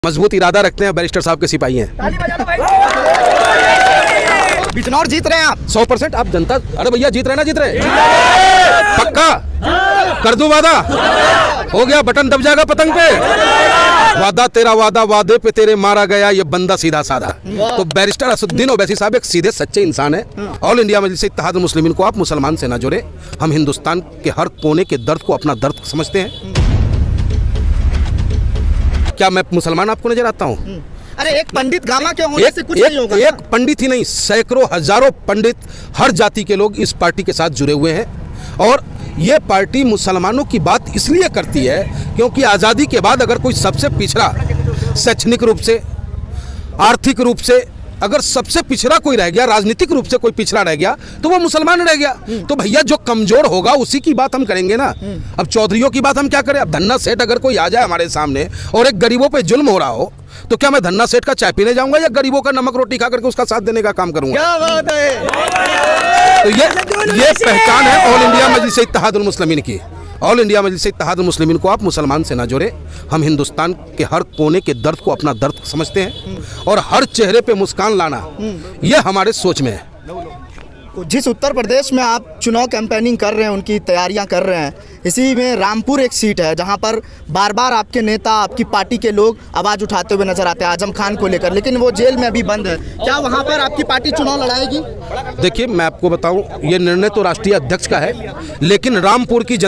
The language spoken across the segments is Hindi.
मजबूत इरादा रखते हैं, बैरिस्टर साहब के सिपाही हैं। बिजनौर जीत रहे हैं आप 100%। आप जनता, अरे भैया जीत रहे ना, जीत रहे पक्का कर दूं वादा, हो गया बटन दब जाएगा पतंग पे। वादा तेरा वादा, वादे पे तेरे मारा गया ये बंदा सीधा साधा। तो बैरिस्टर असदुद्दीन ओवैसी साहब एक सीधे सच्चे इंसान है। ऑल इंडिया मजलिस इत्तेहाद मुस्लिमीन को आप मुसलमान से ना जोड़े। हम हिंदुस्तान के हर कोने के दर्द को अपना दर्द समझते हैं। क्या मैं मुसलमान आपको नजर आता हूँ? अरे एक पंडित गामा के होने से कुछ नहीं होगा। एक पंडित ही नहीं, सैकड़ों हजारों पंडित हर जाति के लोग इस पार्टी के साथ जुड़े हुए हैं। और ये पार्टी मुसलमानों की बात इसलिए करती है क्योंकि आज़ादी के बाद अगर कोई सबसे पिछड़ा, शैक्षणिक रूप से, आर्थिक रूप से अगर सबसे पिछड़ा कोई रह गया, राजनीतिक रूप से कोई पिछड़ा रह गया, तो वो मुसलमान रह गया। तो भैया जो कमजोर होगा उसी की बात हम करेंगे ना। अब चौधरियों की बात हम क्या करें? अब धन्ना सेठ अगर कोई आ जाए हमारे सामने और एक गरीबों पे जुल्म हो रहा हो, तो क्या मैं धन्ना सेठ का चाय पीने जाऊंगा या गरीबों का नमक रोटी खा करके उसका साथ देने का काम करूंगा? क्या बात है। तो ये पहचान है ऑल इंडिया मजलिस इत्तेहादुल मुस्लिमीन की। ऑल इंडिया मजलिस इत्तेहादुल मुस्लिमीन को आप मुसलमान से ना जोड़े। हम हिंदुस्तान के हर कोने के दर्द को अपना दर्द समझते हैं और हर चेहरे पे मुस्कान लाना ये हमारे सोच में है। जिस उत्तर प्रदेश में आप चुनाव कैंपेनिंग कर रहे हैं, उनकी तैयारियां कर रहे हैं, इसी में रामपुर एक सीट है जहां पर बार बार आपके नेता, आपकी पार्टी के लोग आवाज़ उठाते हुए नजर आते हैं आजम खान को लेकर, लेकिन वो जेल में अभी बंद है। क्या वहां पर आपकी पार्टी चुनाव लड़ाएगी? देखिए, मैं आपको बताऊं, ये निर्णय तो राष्ट्रीय अध्यक्ष का है, लेकिन रामपुर की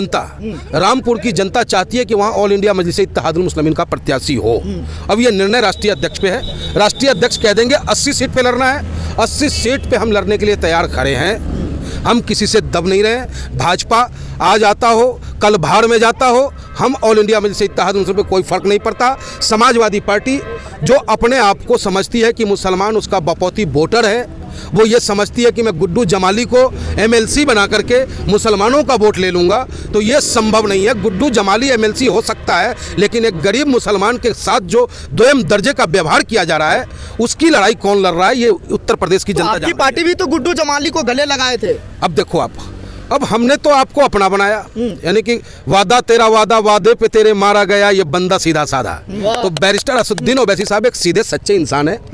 जनता चाहती है कि वहाँ ऑल इंडिया मजलिस इत्तेहादुल मुस्लिमीन का प्रत्याशी हो। अब ये निर्णय राष्ट्रीय अध्यक्ष पे है। राष्ट्रीय अध्यक्ष कह देंगे 80 सीट पे लड़ना है, 80 सीट पे हम लड़ने के लिए तैयार खड़े हैं। हम किसी से दब नहीं रहे। भाजपा आज आता हो, कल भाड़ में जाता हो, हम ऑल इंडिया मजलिस इत्तेहादुल मुस्लिमीन पे कोई फर्क नहीं पड़ता। समाजवादी पार्टी जो अपने आप को समझती है कि मुसलमान उसका बपौती वोटर है, वो ये समझती है कि मैं गुड्डू जमाली को एमएलसी बना करके मुसलमानों का वोट ले लूँगा, तो ये संभव नहीं है। गुड्डू जमाली एमएलसी हो सकता है, लेकिन एक गरीब मुसलमान के साथ जो दोयम दर्जे का व्यवहार किया जा रहा है, उसकी लड़ाई कौन लड़ रहा है, ये उत्तर प्रदेश की जनता जानती है। आपकी पार्टी भी तो गुड्डू जमाली को गले लगाए थे। अब देखो आप, अब हमने तो आपको अपना बनाया, यानी कि वादा तेरा वादा, वादे पे तेरे मारा गया ये बंदा सीधा साधा। तो बैरिस्टर असदुद्दीन ओवैसी साहब एक सीधे सच्चे इंसान है।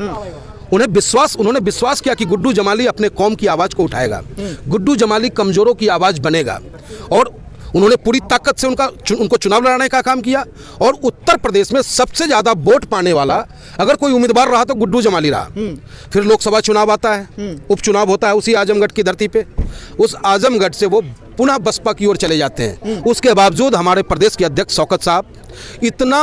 उन्होंने विश्वास किया कि गुड्डू जमाली अपने कौम की आवाज़ को उठाएगा, गुड्डू जमाली कमज़ोरों की आवाज़ बनेगा, और उन्होंने पूरी ताकत से उनको चुनाव लड़ाने का काम किया। और उत्तर प्रदेश में सबसे ज़्यादा वोट पाने वाला अगर कोई उम्मीदवार रहा तो गुड्डू जमाली रहा। फिर लोकसभा चुनाव आता है, उपचुनाव होता है उसी आजमगढ़ की धरती पे। उस आजमगढ़ से वो पुनः बसपा की ओर चले जाते हैं। उसके बावजूद हमारे प्रदेश के अध्यक्ष शौकत साहब इतना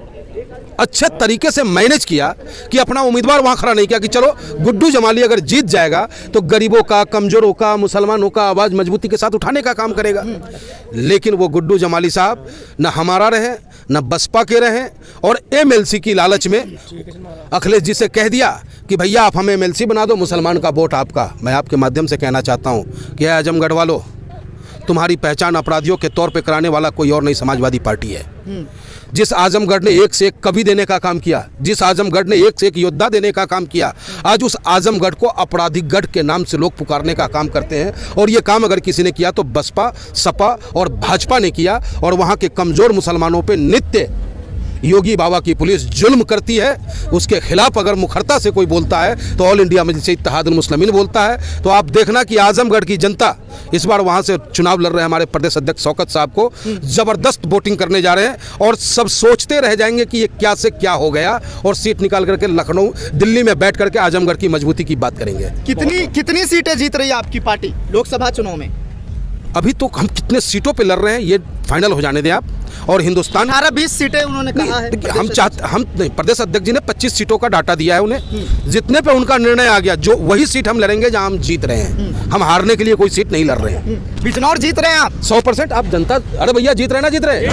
अच्छे तरीके से मैनेज किया कि अपना उम्मीदवार वहां खड़ा नहीं किया कि चलो गुड्डू जमाली अगर जीत जाएगा तो गरीबों का, कमजोरों का, मुसलमानों का आवाज़ मजबूती के साथ उठाने का काम करेगा। लेकिन वो गुड्डू जमाली साहब न हमारा रहे, न बसपा के रहे, और एमएलसी की लालच में अखिलेश जी से कह दिया कि भैया आप हमें एमएलसी बना दो, मुसलमान का वोट आपका। मैं आपके माध्यम से कहना चाहता हूँ कि आजमगढ़ वालों, तुम्हारी पहचान अपराधियों के तौर पे कराने वाला कोई और नहीं समाजवादी पार्टी है। जिस आजमगढ़ ने एक से एक कवि देने का काम किया, जिस आजमगढ़ ने एक से एक योद्धा देने का काम किया, आज उस आजमगढ़ को आपराधिक गढ़ के नाम से लोग पुकारने का काम करते हैं। और ये काम अगर किसी ने किया तो बसपा, सपा और भाजपा ने किया। और वहाँ के कमज़ोर मुसलमानों पे नित्य योगी बाबा की पुलिस जुल्म करती है। उसके खिलाफ अगर मुखरता से कोई बोलता है तो ऑल इंडिया मजलिस इत्तेहादुल मुस्लिमीन बोलता है। तो आप देखना कि आजमगढ़ की जनता इस बार वहां से चुनाव लड़ रहे हैं हमारे प्रदेश अध्यक्ष शौकत साहब को, जबरदस्त वोटिंग करने जा रहे हैं। और सब सोचते रह जाएंगे कि ये क्या से क्या हो गया, और सीट निकाल करके लखनऊ, दिल्ली में बैठ करके आजमगढ़ की मजबूती की बात करेंगे। कितनी सीटें जीत रही है आपकी पार्टी लोकसभा चुनाव में? अभी तो हम कितने सीटों पे लड़ रहे हैं ये फाइनल हो जाने दें आप। और हिंदुस्तान 18-20 सीटें उन्होंने कहा है। हम नहीं, प्रदेश अध्यक्ष जी ने 25 सीटों का डाटा दिया है उन्हें, जितने पे उनका निर्णय आ गया जो वही सीट हम लड़ेंगे जहां हम जीत रहे हैं। हम हारने के लिए कोई सीट नहीं लड़ रहे हैं। बिजनौर जीत रहे हैं आप 100%। आप जनता, अरे भैया जीत रहे ना, जीत रहे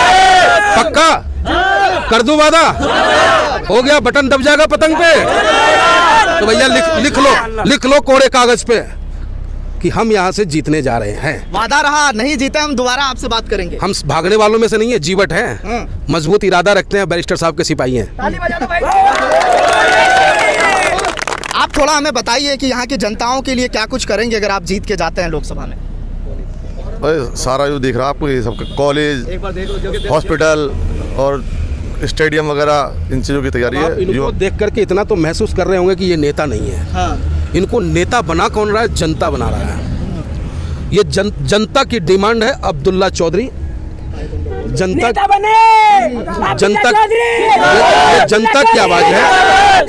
पक्का कर दूं वादा, हो गया बटन दब जाएगा पतंग पे। तो भैया लिख लो कोरे कागज पे कि हम यहाँ से जीतने जा रहे हैं। वादा रहा, नहीं जीते हम दोबारा आपसे बात करेंगे। हम भागने वालों में से नहीं है, जीवट है। मजबूत इरादा रखते हैं, बैरिस्टर साहब के सिपाही हैं। आप थोड़ा हमें बताइए कि यहाँ की जनताओं के लिए क्या कुछ करेंगे अगर आप जीत के जाते हैं लोकसभा में? सारा जो दिख रहा है आपको, ये सब कॉलेज, हॉस्पिटल और स्टेडियम वगैरह इन चीज़ों की तैयारी आप है। इनको देख करके इतना तो महसूस कर रहे होंगे कि ये नेता नहीं है। हाँ। इनको नेता बना कौन रहा है? जनता बना रहा है। ये जनता की डिमांड है अब्दुल्ला चौधरी। जनता बने, जनता ये जनता की आवाज है,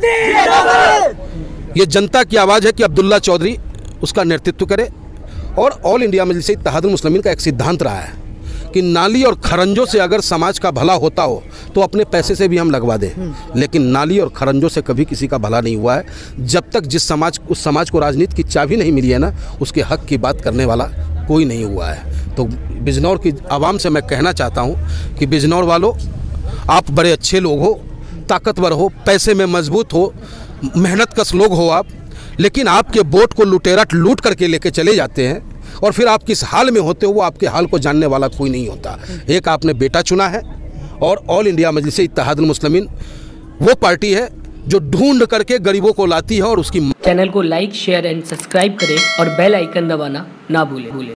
ये जनता की आवाज है कि अब्दुल्ला चौधरी उसका नेतृत्व करे। और ऑल इंडिया मजलिस इत्तेहादुल मुस्लिमीन का एक सिद्धांत रहा है कि नाली और खरंजों से अगर समाज का भला होता हो तो अपने पैसे से भी हम लगवा दें, लेकिन नाली और खरंजों से कभी किसी का भला नहीं हुआ है। जब तक जिस समाज उस समाज को राजनीति की चाबी नहीं मिली है ना, उसके हक की बात करने वाला कोई नहीं हुआ है। तो बिजनौर की आवाम से मैं कहना चाहता हूँ कि बिजनौर वालों, आप बड़े अच्छे लोग हो, ताकतवर हो, पैसे में मजबूत हो, मेहनतकश लोग हो आप, लेकिन आपके वोट को लुटेरा लूट करके लेके चले जाते हैं और फिर आप किस हाल में होते हो वो आपके हाल को जानने वाला कोई नहीं होता। एक आपने बेटा चुना है और ऑल इंडिया मजलिस इत्तेहादुल मुस्लिमीन वो पार्टी है जो ढूंढ करके गरीबों को लाती है और उसकी। चैनल को लाइक, शेयर एंड सब्सक्राइब करें और बेल आइकन दबाना ना भूलें।